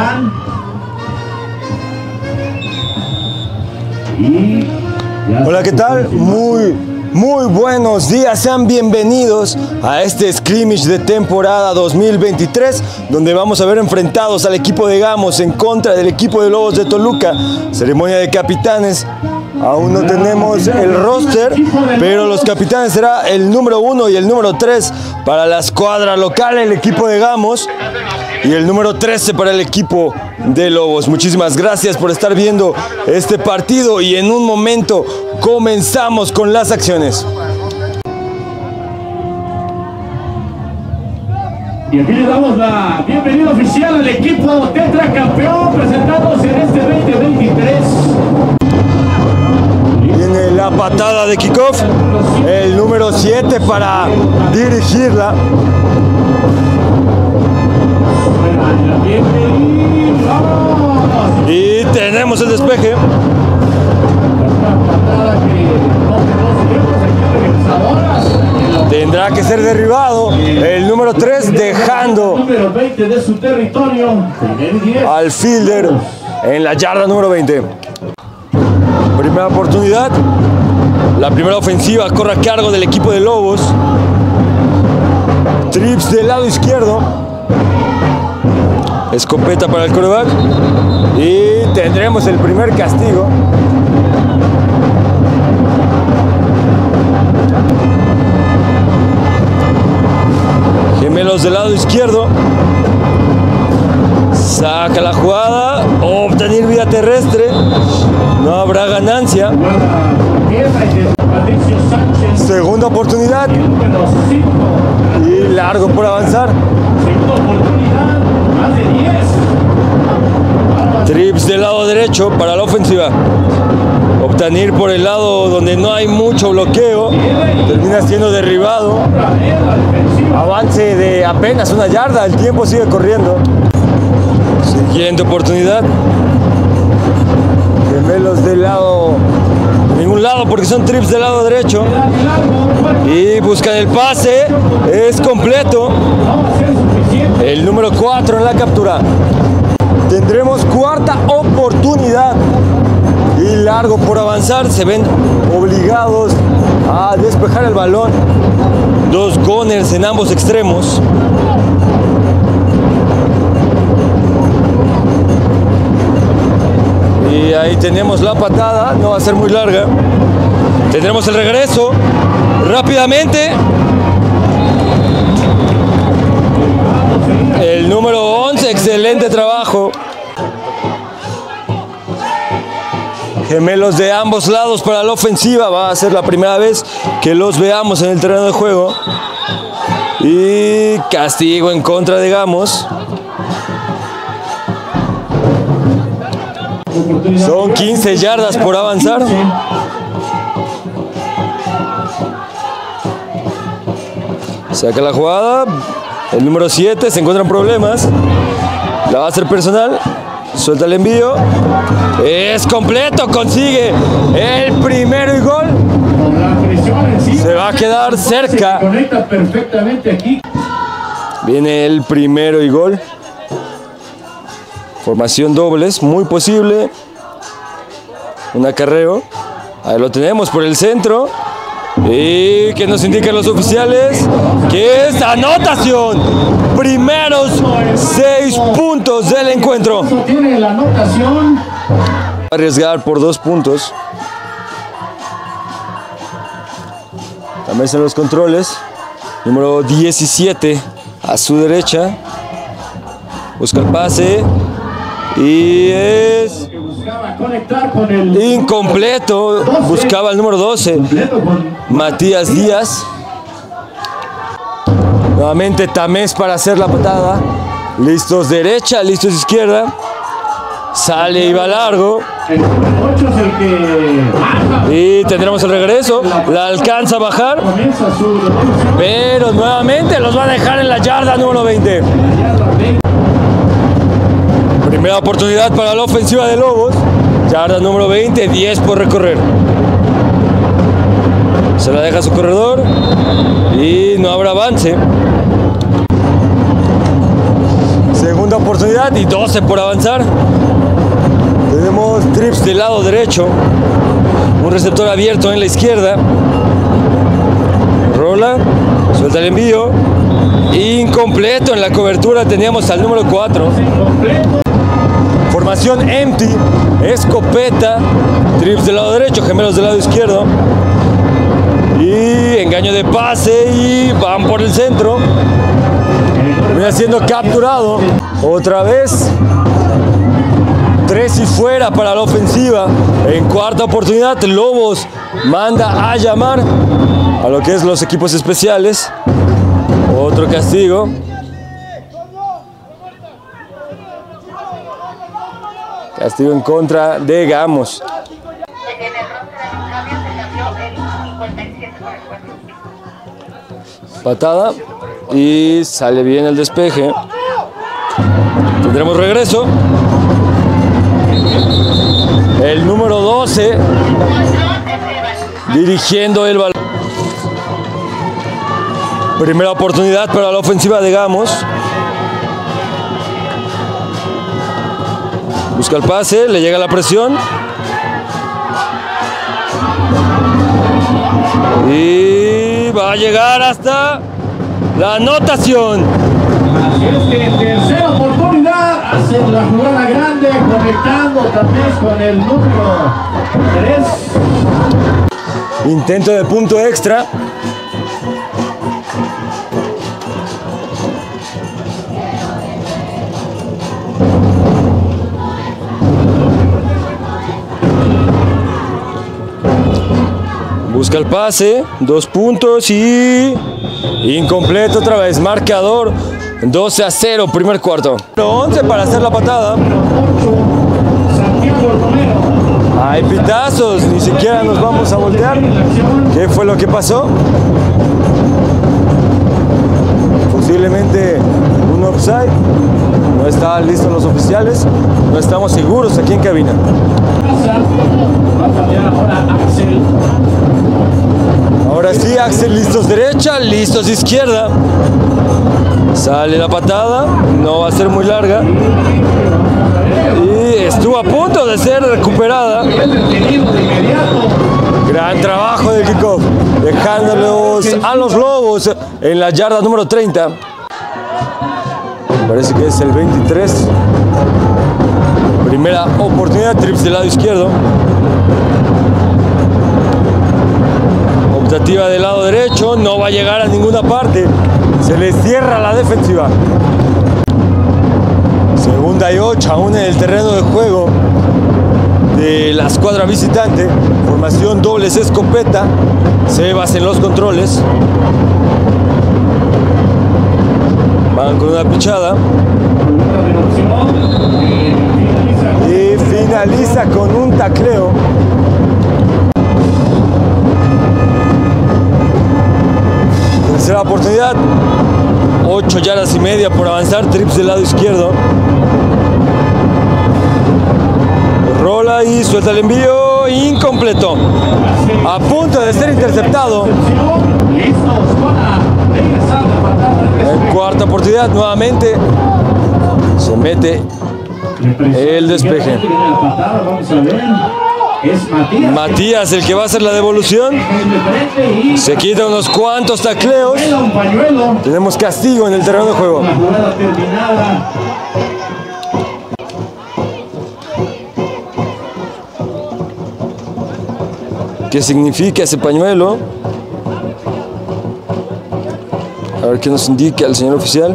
Hola, ¿qué tal? Muy buenos días, sean bienvenidos a este scrimmage de temporada 2023, donde vamos a ver enfrentados al equipo de Gamos en contra del equipo de Lobos de Toluca. Ceremonia de capitanes. Aún no tenemos el roster, pero los capitanes será el número 1 y el número 3 para la escuadra local, el equipo de Gamos, y el número 13 para el equipo de Lobos. Muchísimas gracias por estar viendo este partido y en un momento comenzamos con las acciones. Y aquí le damos la bienvenida oficial al equipo tetracampeón presentándose en este 2023. Viene la patada de kickoff, el número 7 para dirigirla. Y tenemos el despeje. Tendrá que ser derribado el número 3, dejando al fielder en la yarda número 20. Primera oportunidad. La primera ofensiva corre a cargo del equipo de Lobos. Trips del lado izquierdo. Escopeta para el quarterback. Y tendremos el primer castigo. Gemelos del lado izquierdo. Saca la jugada. Obtener vía terrestre. No habrá ganancia. Segunda oportunidad. Y largo por avanzar. Trips del lado derecho para la ofensiva. Obtener por el lado donde no hay mucho bloqueo. Termina siendo derribado. Avance de apenas una yarda. El tiempo sigue corriendo. Siguiente oportunidad. Gemelos del lado, ningún lado porque son trips del lado derecho. Y buscan el pase. Es completo. El número 4 en la captura. Tendremos cuarta oportunidad. Y largo por avanzar. Se ven obligados a despejar el balón. Dos gunners en ambos extremos. Y ahí tenemos la patada, no va a ser muy larga. Tendremos el regreso rápidamente. El número 11, excelente trabajo. Gemelos de ambos lados para la ofensiva. Va a ser la primera vez que los veamos en el terreno de juego. Y castigo en contra de Gamos. Son 15 yardas por avanzar. Saca la jugada. El número 7 se encuentran problemas. La va a hacer personal. Suelta el envío. Es completo. Consigue el primero y gol. Se va a quedar cerca. Viene el primero y gol. Formación dobles, muy posible. Un acarreo. Ahí lo tenemos por el centro. Y que nos indican los oficiales que es anotación. Primeros 6 puntos del encuentro. Tiene la anotación. Arriesgar por 2 puntos. También están los controles. Número 17 a su derecha. Busca el pase. Y es incompleto. Buscaba el número 12, Matías Díaz. Nuevamente Tamés para hacer la patada. Listos derecha, listos izquierda. Sale y va largo. Y tendremos el regreso. La alcanza a bajar. Pero nuevamente los va a dejar en la yarda número 20. Primera oportunidad para la ofensiva de Lobos. Yarda número 20, 10 por recorrer. Se la deja a su corredor. Y no habrá avance. Segunda Segunda oportunidad y 12 por avanzar. Tenemos trips del lado derecho. Un receptor abierto en la izquierda. Rola, suelta el envío. Incompleto en la cobertura, teníamos al número 4. Formación empty, escopeta, trips del lado derecho, gemelos del lado izquierdo. Y engaño de pase y van por el centro. Viene siendo capturado. Otra vez. 3 y fuera para la ofensiva. En cuarta oportunidad, Lobos manda a llamar a lo que es los equipos especiales. Otro castigo. Castigo en contra de Gamos. Patada y sale bien el despeje. Tendremos regreso. El número 12 dirigiendo el balón. Primera oportunidad para la ofensiva de Gamos. Busca el pase, le llega la presión. Y va a llegar hasta la anotación. Así es que tercera oportunidad, hacen la jugada grande, conectando también con el número 3. Intento de punto extra. Busca el pase, 2 puntos y incompleto otra vez. Marcador 12-0, primer cuarto. 11 para hacer la patada. Hay pitazos, ni siquiera nos vamos a voltear. ¿Qué fue lo que pasó? Posiblemente un offside. No estaban listos los oficiales. No estamos seguros aquí en cabina. Va a cambiar ahora Axel. Ahora sí, Axel, listos derecha, listos izquierda. Sale la patada, no va a ser muy larga. Y estuvo a punto de ser recuperada. Gran trabajo del kickoff, dejándolos a los Lobos en la yarda número 30. Parece que es el 23. Primera oportunidad, trips del lado izquierdo. Optativa del lado derecho, no va a llegar a ninguna parte. Se le cierra la defensiva. Segunda y 8, aún en el terreno de juego de la escuadra visitante. Formación dobles escopeta. Sebas en los controles. Van con una pichada. Y finaliza con un tacleo. Tercera oportunidad. 8 yardas y media por avanzar. Trips del lado izquierdo. Rola y suelta el envío. Incompleto. A punto de ser interceptado. En cuarta oportunidad nuevamente se mete el despeje. Matías el que va a hacer la devolución. Se quita unos cuantos tacleos. Tenemos castigo en el terreno de juego. ¿Qué significa ese pañuelo? A ver qué nos indica el señor oficial.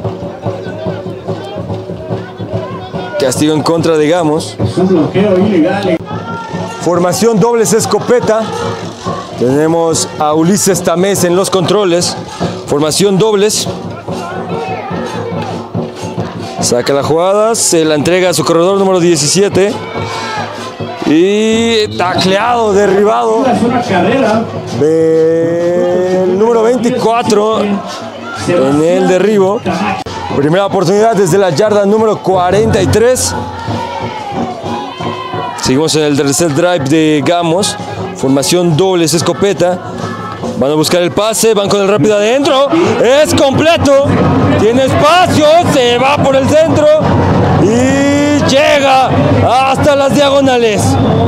Castigo en contra de Gamos. Es un bloqueo ilegal. Formación dobles escopeta. Tenemos a Ulises Tamés en los controles. Formación dobles. Saca la jugada, se la entrega a su corredor número 17. Y tacleado, derribado. Es una carrera. El número 24 en el derribo. Primera oportunidad desde la yarda número 43. Seguimos en el tercer drive de Gamos. Formación dobles escopeta. Van a buscar el pase, van con el rápido adentro. Es completo. Tiene espacio, se va por el centro y llega hasta las diagonales.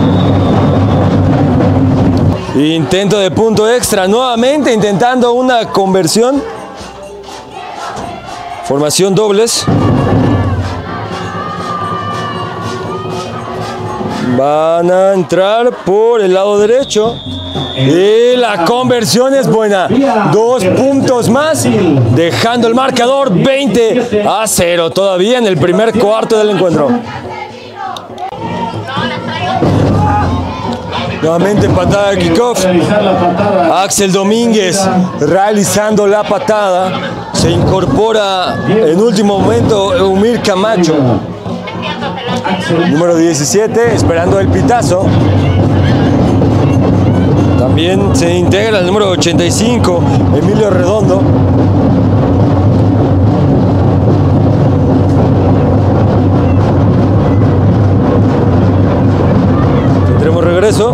Intento de punto extra, nuevamente intentando una conversión. Formación dobles. Van a entrar por el lado derecho. Y la conversión es buena. 2 puntos más, dejando el marcador 20-0. Todavía en el primer cuarto del encuentro. Nuevamente patada de kickoff. Axel Domínguez realizando la patada. Se incorpora en último momento Eumir Camacho. Número 17, esperando el pitazo. También se integra el número 85, Emilio Redondo. Tendremos regreso.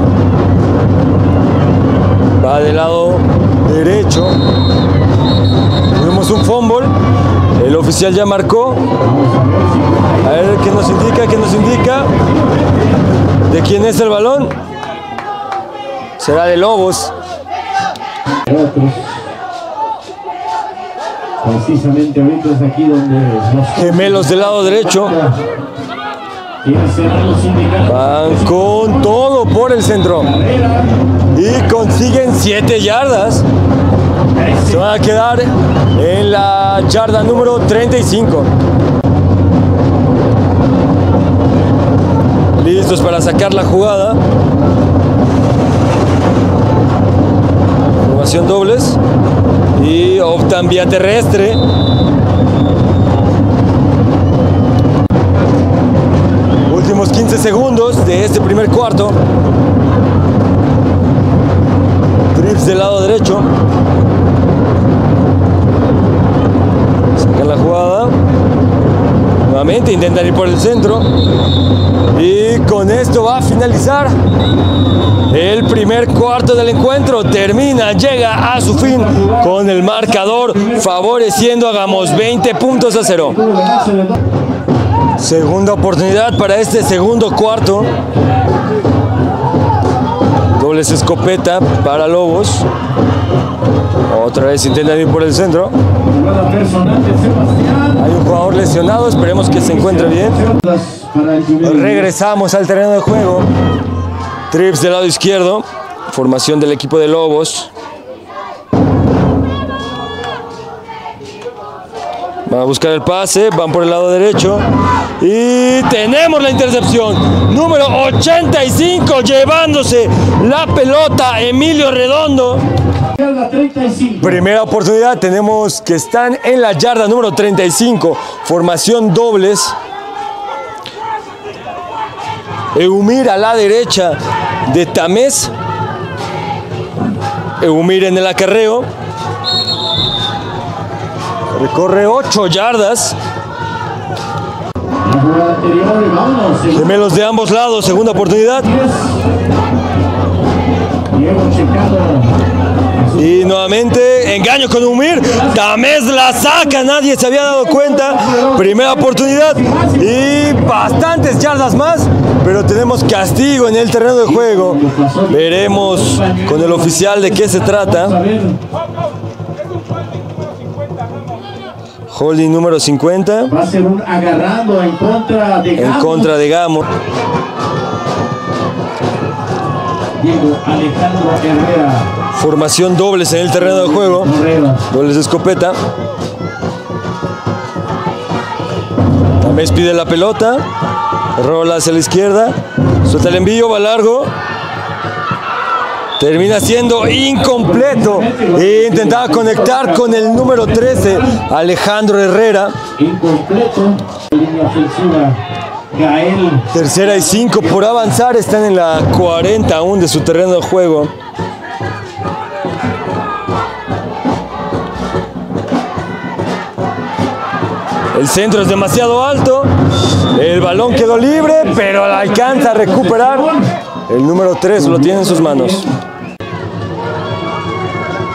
Va del lado derecho. Tuvimos un fumble. El oficial ya marcó. A ver qué nos indica, qué nos indica. ¿De quién es el balón? Será de Lobos. Precisamente ahorita es aquí donde los Gemelos del lado derecho. Van con todo por el centro. Y consiguen 7 yardas. Se van a quedar en la yarda número 35. Listos para sacar la jugada. Formación dobles. Y optan vía terrestre. Últimos 15 segundos de este primer cuarto. Trips del lado derecho. Sacan la jugada. Nuevamente intentan ir por el centro. Y con esto va a finalizar el primer cuarto del encuentro. Termina, llega a su fin con el marcador favoreciendo a Gamos, 20-0. Segunda oportunidad para este segundo cuarto. Dobles escopeta para Lobos. Otra vez intentan ir por el centro. Hay un jugador lesionado, esperemos que se encuentre bien. Regresamos al terreno de juego. Trips del lado izquierdo. Formación del equipo de Lobos. Van a buscar el pase, van por el lado derecho. Y tenemos la intercepción. Número 85 llevándose la pelota Emilio Redondo. Primera oportunidad, tenemos que están en la yarda número 35. Formación dobles. Eumir a la derecha de Tamés. Eumir en el acarreo. Recorre 8 yardas. Gemelos de ambos lados, segunda oportunidad. Y nuevamente engaño con Eumir. Tamés la saca, nadie se había dado cuenta. Primera oportunidad y bastantes yardas más. Pero tenemos castigo en el terreno de juego. Veremos con el oficial de qué se trata. Holding número 50. Va a ser un agarrando en contra de Gamos. Diego Alejandro Herrera. Formación dobles en el terreno de juego. Dobles de escopeta. Tamés pide la pelota. Rola hacia la izquierda. Suelta el envío, va largo. Termina siendo incompleto. E intentaba conectar con el número 13, Alejandro Herrera. Incompleto. Línea ofensiva. Gael. Tercera y 5 por avanzar. Están en la 40 aún de su terreno de juego. El centro es demasiado alto. El balón quedó libre, pero la alcanza a recuperar. El número 3 lo tiene en sus manos.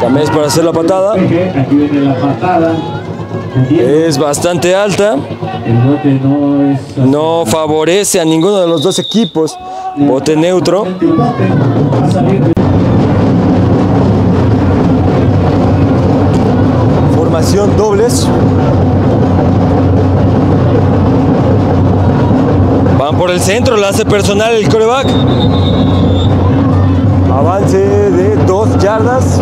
Tamés para hacer la patada. Aquí viene la patada. Es bastante alta. El bote no es... No favorece a ninguno de los dos equipos. Bote neutro. El bote va a salir. Formación dobles. Van por el centro, la hace personal el quarterback. Avance de 2 yardas.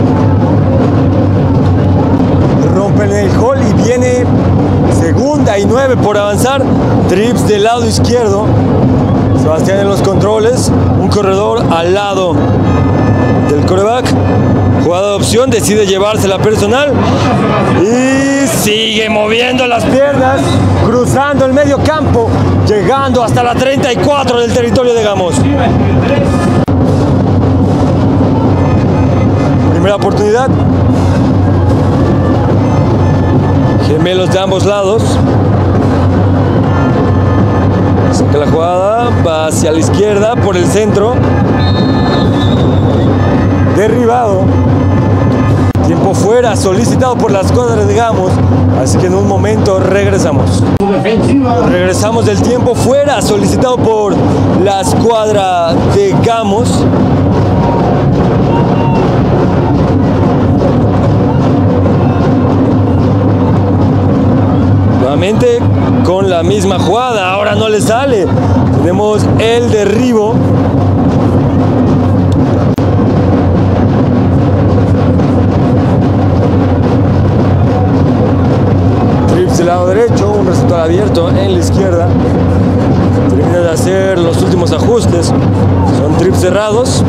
Rompen el hall y viene 2ª y 9 por avanzar. Trips del lado izquierdo. Sebastián en los controles. Un corredor al lado del quarterback. Jugada de opción, decide llevarse la personal. Y sigue moviendo las piernas. Cruzando el medio campo. Llegando hasta la 34 del territorio de Gamos. Primera oportunidad. Gemelos de ambos lados. Saca la jugada, va hacia la izquierda por el centro. Derribado. Tiempo fuera, solicitado por las cuadras de Gamos. Así que en un momento regresamos. Regresamos del tiempo fuera, solicitado por la escuadra de Gamos. Nuevamente con la misma jugada, ahora no le sale. Tenemos el derribo. Trips del lado derecho, un receptor abierto en la izquierda. Termina de hacer los últimos ajustes. Son trips cerrados.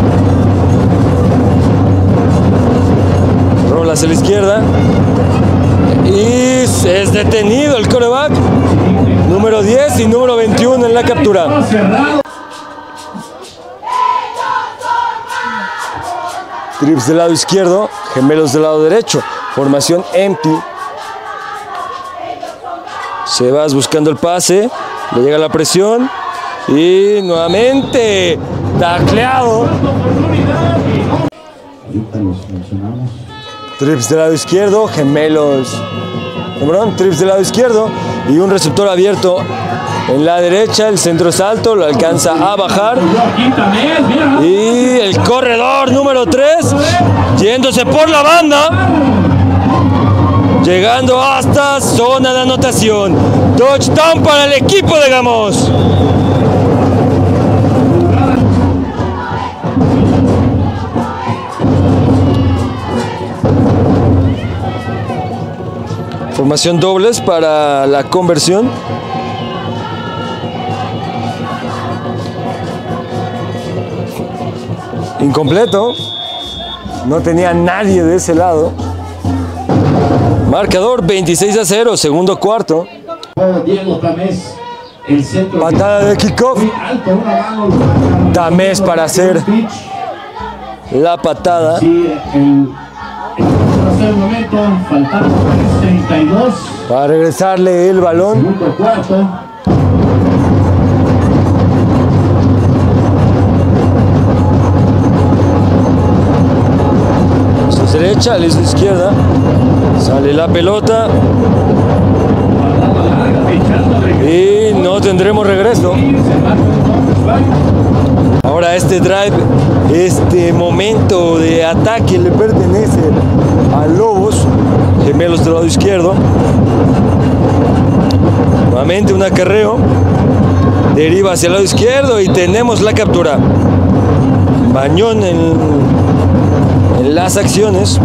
Rola hacia la izquierda. Y es detenido el quarterback. Número 10 y número 21 en la captura. Trips del lado izquierdo, gemelos del lado derecho. Formación empty. Sebas buscando el pase. Le llega la presión. Y nuevamente tacleado. Trips del lado izquierdo, gemelos. Trips del lado izquierdo y un receptor abierto en la derecha. El centro es alto, lo alcanza a bajar. Y el corredor número 3 yéndose por la banda. Llegando hasta zona de anotación. Touchdown para el equipo de Gamos. Formación dobles para la conversión. Incompleto. No tenía nadie de ese lado. Marcador 26-0, segundo cuarto. Diego Tamés, el centro. Patada de kickoff. Tamés para hacer la patada. Sí, el momento, faltando 32. Para regresarle el balón. Segundo cuarto. Su derecha, a su izquierda. Sale la pelota. Y no tendremos regreso. Ahora este drive, este momento de ataque le pertenece a Lobos, gemelos del lado izquierdo. Nuevamente un acarreo, deriva hacia el lado izquierdo y tenemos la captura. Bañón en las acciones.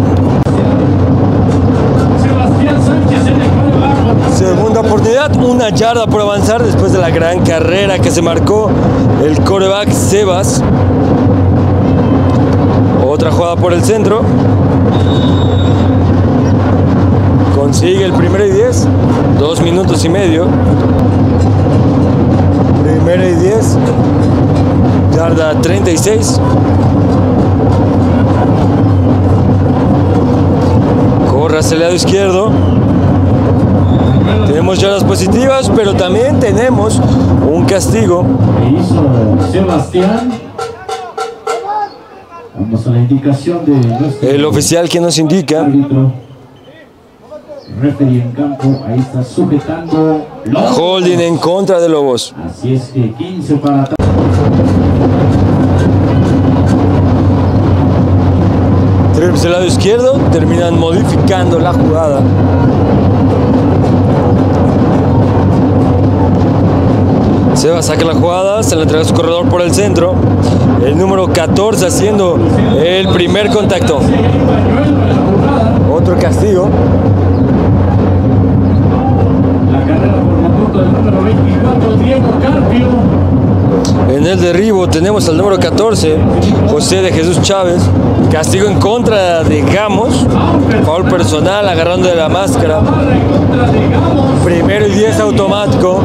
Segunda oportunidad, 1 yarda por avanzar después de la gran carrera que se marcó el quarterback Sebas. Otra jugada por el centro. Consigue el 1º y 10. 2 minutos y medio. 1º y 10. Yarda 36. Corre hacia el lado izquierdo. Tenemos yardas positivas, pero también tenemos un castigo. Hizo Sebastián. Vamos a la indicación de nuestro El oficial que nos indica. árbitro. Referee en campo, ahí está sujetando. Lobos. Holding en contra de Lobos. Así es que 15 para atrás. Trips del lado izquierdo, terminan modificando la jugada. Seba saca la jugada, se la entrega a su corredor por el centro. El número 14 haciendo el primer contacto. Otro castigo. La carrera por la punta del número 24, Diego Carpio. En el derribo tenemos al número 14, José de Jesús Chávez. Castigo en contra de Gamos. Foul personal, agarrando de la máscara. Primero y 10 automático.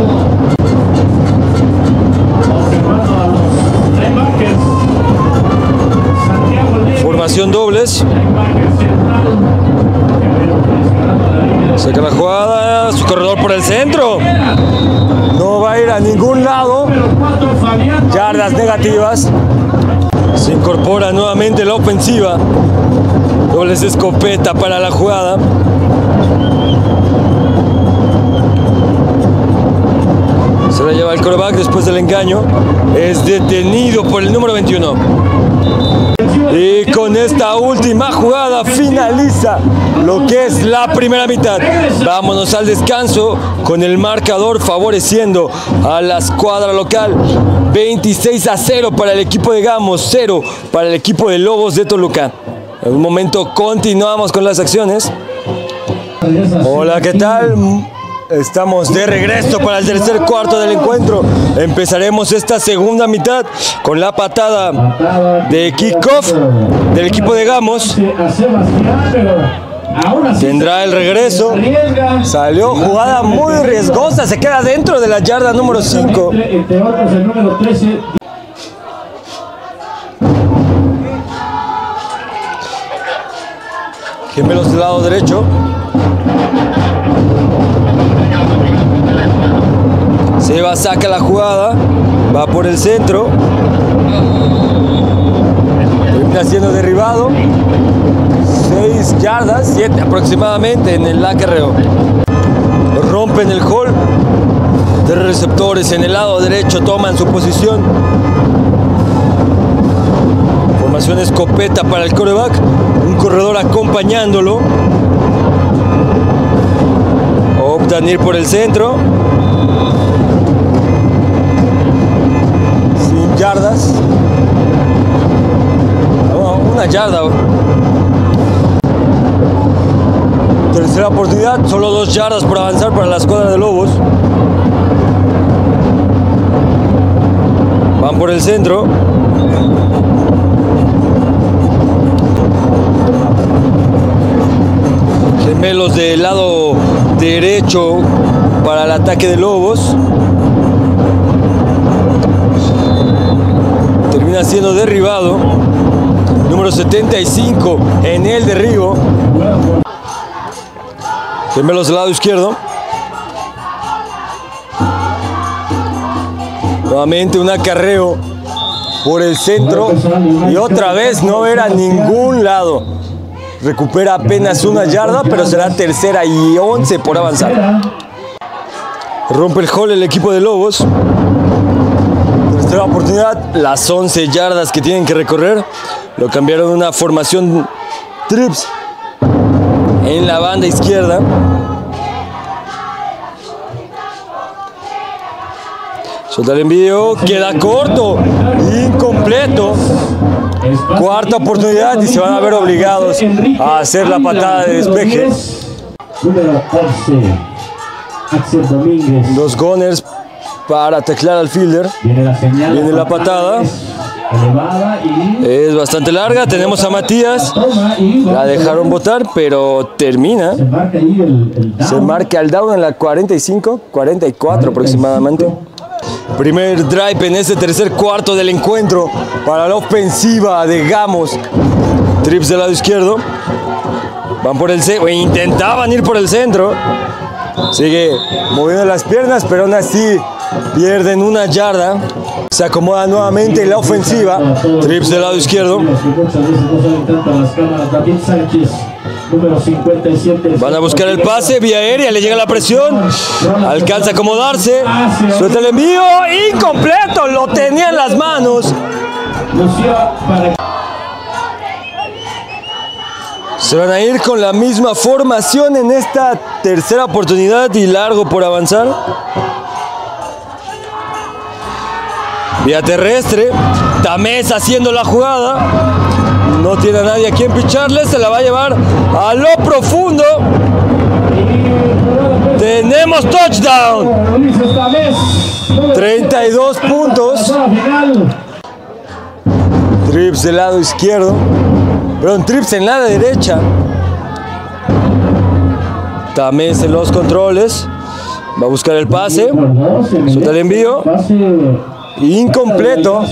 Formación dobles. Saca la jugada, su corredor por el centro. No va a ir a ningún lado. Yardas negativas. Se incorpora nuevamente la ofensiva. Dobles de escopeta para la jugada. Se la lleva el quarterback después del engaño. Es detenido por el número 21. Y con esta última jugada finaliza lo que es la primera mitad. Vámonos al descanso con el marcador favoreciendo a la escuadra local. 26-0 para el equipo de Gamos, 0 para el equipo de Lobos de Toluca. En un momento continuamos con las acciones. Hola, ¿qué tal? Estamos de regreso para el tercer cuarto del encuentro. Empezaremos esta segunda mitad con la patada de kickoff del equipo de Gamos. Tendrá el regreso. Salió jugada muy riesgosa. Se queda dentro de la yarda número 5. Gemelos del lado derecho. Seba saca la jugada, va por el centro, termina siendo derribado, 6 yardas, 7 aproximadamente en el acarreo. Rompen el hall, 3 receptores en el lado derecho toman su posición. Formación escopeta para el quarterback, un corredor acompañándolo. Optan ir por el centro. Yardas, una yarda. Tercera oportunidad, solo 2 yardas por avanzar para la escuadra de Lobos. Van por el centro. Gemelos del lado derecho para el ataque de Lobos. Termina siendo derribado. Número 75 en el derribo. Gemelos del lado izquierdo. Nuevamente un acarreo por el centro. Y otra vez no era ningún lado. Recupera apenas una yarda, pero será tercera y 11 por avanzar. Rompe el hall el equipo de Lobos. Tercera oportunidad, las 11 yardas que tienen que recorrer. Lo cambiaron a una formación trips en la banda izquierda. Suelta el envío, queda corto, incompleto. Cuarta oportunidad y se van a ver obligados a hacer la patada de despeje. Número 11, Axel Domínguez. Los gunners para teclar al fielder. Viene la patada. Es bastante larga. Tenemos a Matías. La dejaron botar, pero termina. Se marca el down en la 45, 44 aproximadamente. Primer drive en este tercer cuarto del encuentro para la ofensiva de Gamos. Trips del lado izquierdo. Van por el centro. Intentaban ir por el centro. Sigue moviendo las piernas, pero aún así Pierden una yarda. Se acomoda nuevamente la ofensiva. Trips del lado izquierdo. Van a buscar el pase, vía aérea, le llega la presión. Alcanza a acomodarse. Suelta el envío. Incompleto, lo tenía en las manos. Se van a ir con la misma formación en esta tercera oportunidad y largo por avanzar. Vía terrestre, Tamés haciendo la jugada. No tiene a nadie a quien picharle, se la va a llevar a lo profundo. Tenemos touchdown. 32 puntos. Trips del lado izquierdo. Perdón, Trips en la derecha. Tamés en los controles. Va a buscar el pase. Suelta el envío. Incompleto.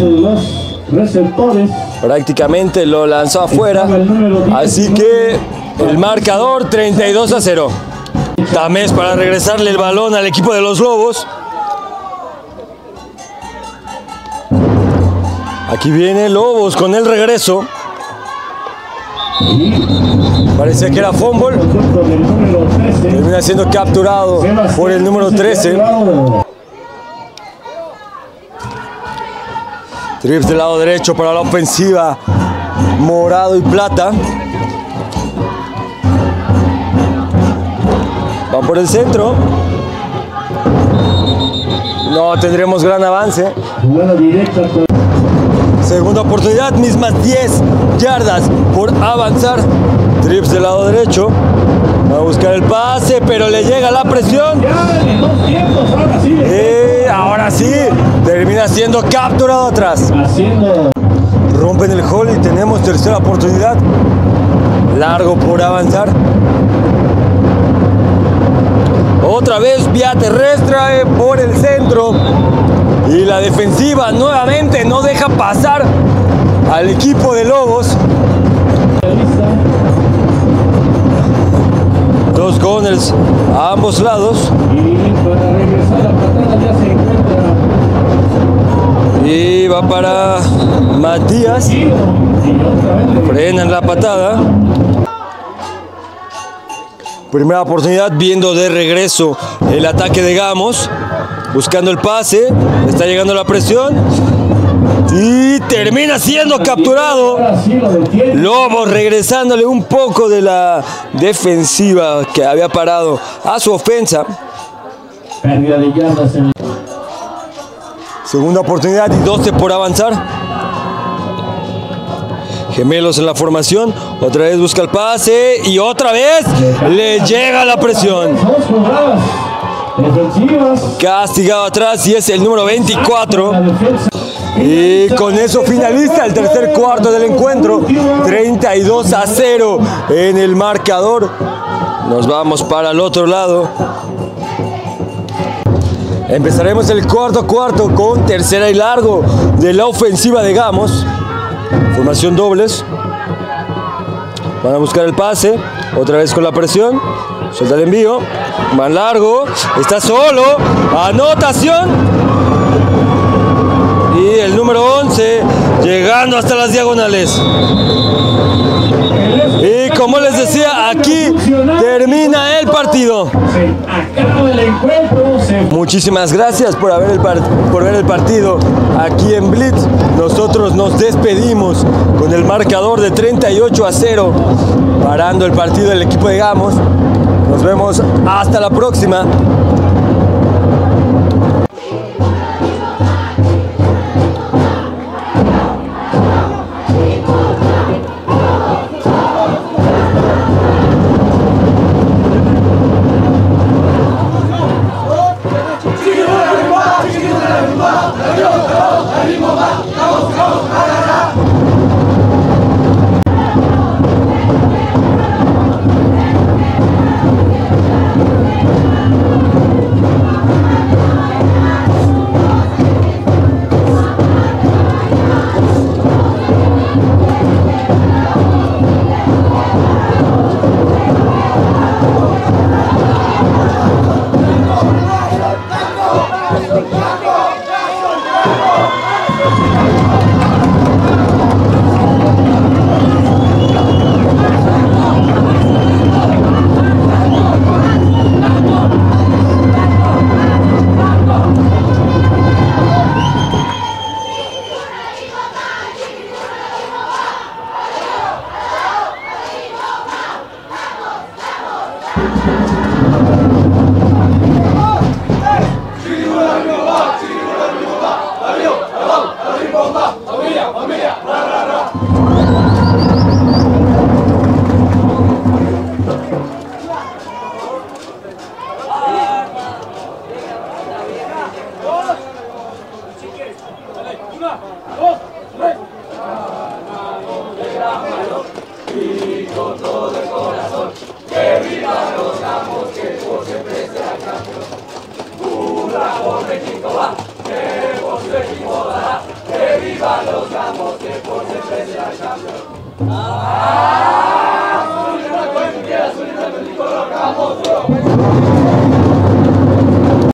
Prácticamente lo lanzó afuera. Así que el marcador 32-0. Tamés para regresarle el balón al equipo de los Lobos. Aquí viene Lobos con el regreso. Parecía que era fumble. Termina siendo capturado por el número 13. Trips del lado derecho para la ofensiva. Morado y plata. Va por el centro. No tendremos gran avance. Segunda oportunidad, mismas 10 yardas por avanzar. Trips del lado derecho. Va a buscar el pase, pero le llega la presión. Ahora sí, termina siendo capturado atrás. Rompen el hole y tenemos tercera oportunidad. Largo por avanzar. Otra vez vía terrestre por el centro. Y la defensiva nuevamente no deja pasar al equipo de Lobos. Dos Gunners a ambos lados. Y va para Matías. Frenan la patada. Primera oportunidad, viendo de regreso el ataque de Gamos. Buscando el pase. Está llegando la presión. Y termina siendo capturado. Lobos regresándole un poco de la defensiva que había parado a su ofensa. Segunda oportunidad y 12 por avanzar. Gemelos en la formación. Otra vez busca el pase y otra vez le llega la presión. Castigado atrás y es el número 24. Y con eso finaliza el tercer cuarto del encuentro. 32-0 en el marcador. Nos vamos para el otro lado. Empezaremos el cuarto con tercera y largo de la ofensiva de Gamos. Formación dobles. Van a buscar el pase. Otra vez con la presión. Suelta el envío. Más largo. Está solo. Anotación. Y el número 11 llegando hasta las diagonales. Y como les decía, aquí termina el partido. Muchísimas gracias por ver el partido aquí en Blitz. Nosotros nos despedimos con el marcador de 38-0, parando el partido del equipo de Gamos. Nos vemos hasta la próxima. ¡Vamos!